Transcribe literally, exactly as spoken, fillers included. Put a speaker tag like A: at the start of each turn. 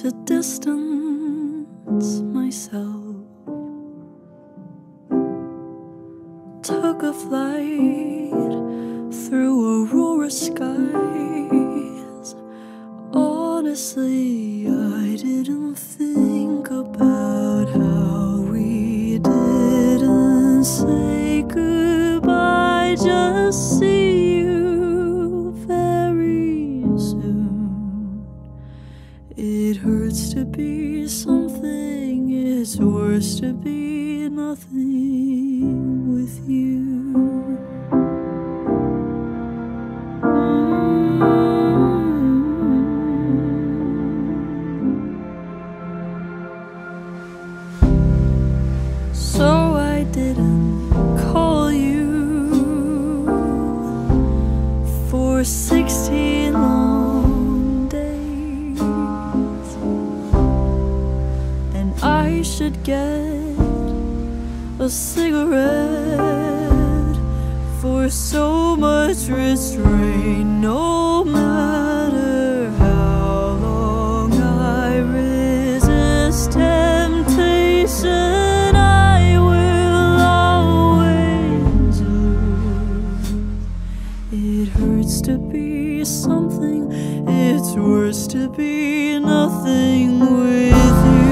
A: the distance myself, took a flight through aurora skies. Honestly, I didn't think about how we didn't say goodbye. Just see you very soon. It hurts to be something, it's worse to be nothing with you. So I didn't call you for sixteen long days, and I should get a cigarette for so much restraint. No matter how long I resist temptation, I will always lose. It hurts to be something, it's worse to be nothing with you.